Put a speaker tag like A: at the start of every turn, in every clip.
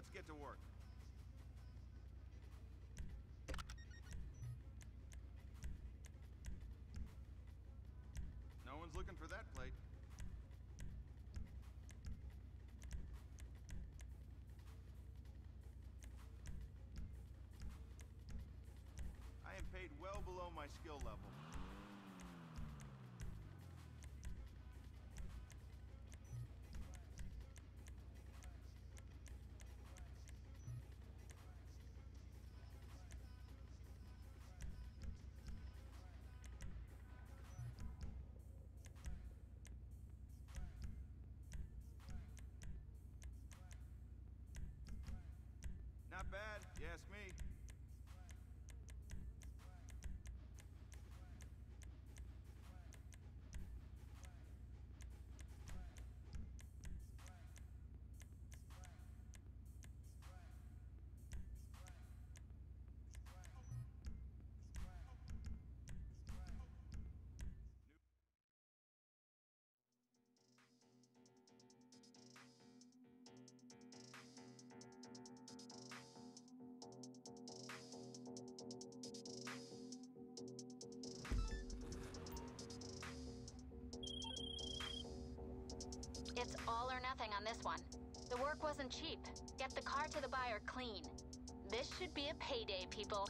A: Let's get to work. No one's looking for that plate. I am paid well below my skill level. Not bad, you ask me.
B: It's all or nothing on this one. The work wasn't cheap. Get the car to the buyer clean. This should be a payday, people.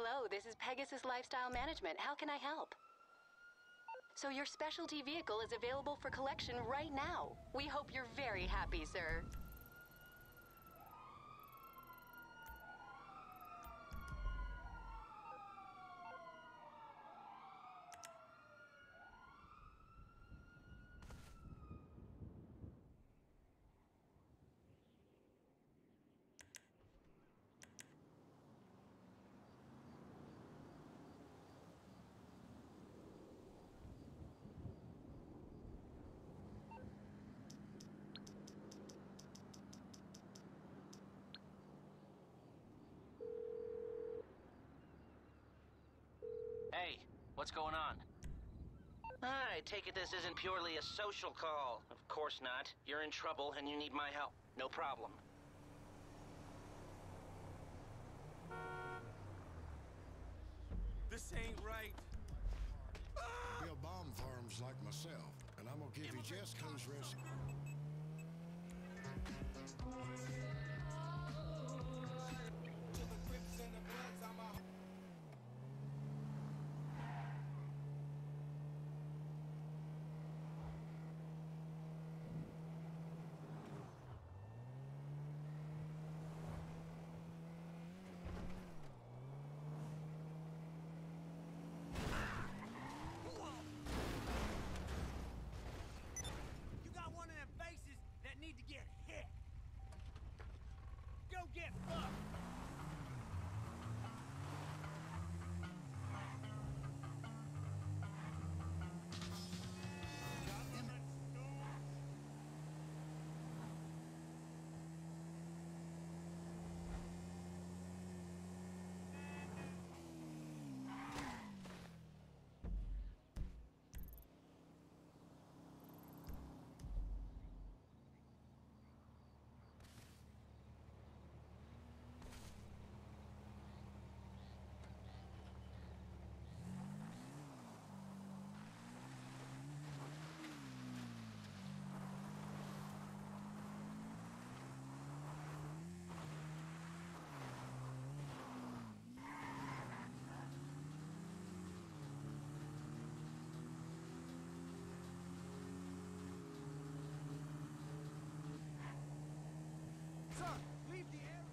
B: Hello, this is Pegasus Lifestyle Management. How can I help? So your specialty vehicle is available for collection right now. We hope you're very happy, sir.
C: Hey, what's going on? I take it this isn't purely a social call. Of course not. You're in trouble and you need my help. No problem.
A: This ain't right.
D: Build bomb farms like myself, and I'm gonna give you just who's risk.
E: You got one of them faces that need to get hit. Go get fucked. Sir, leave the area.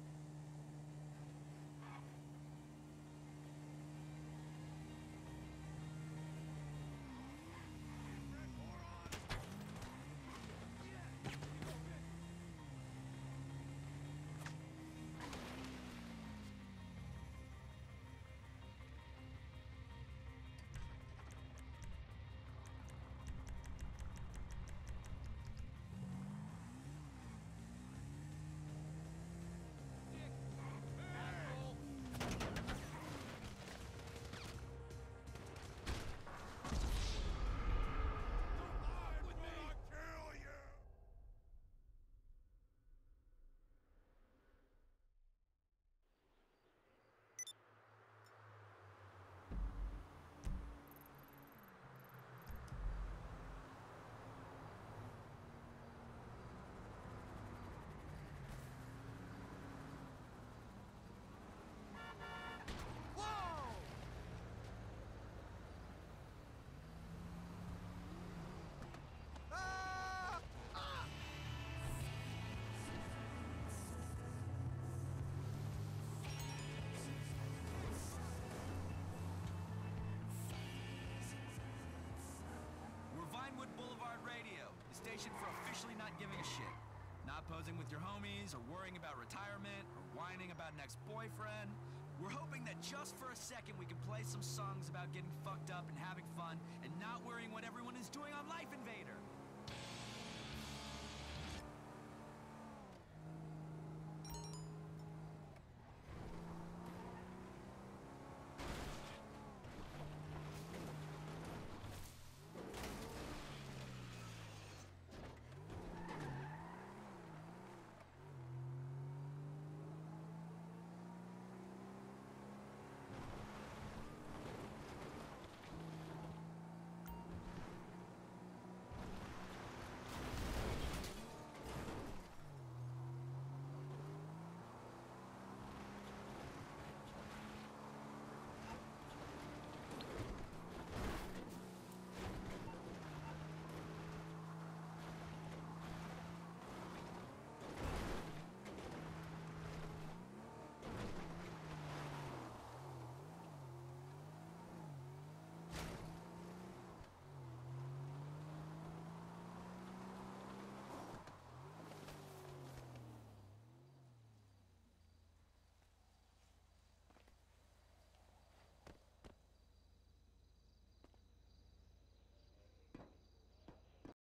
F: We're Vinewood Boulevard Radio, the station for officially not giving a shit. Not posing with your homies, or worrying about retirement, or whining about an ex-boyfriend. We're hoping that just for a second we can play some songs about getting fucked up and having fun, and not worrying what everyone is doing on Life Invader.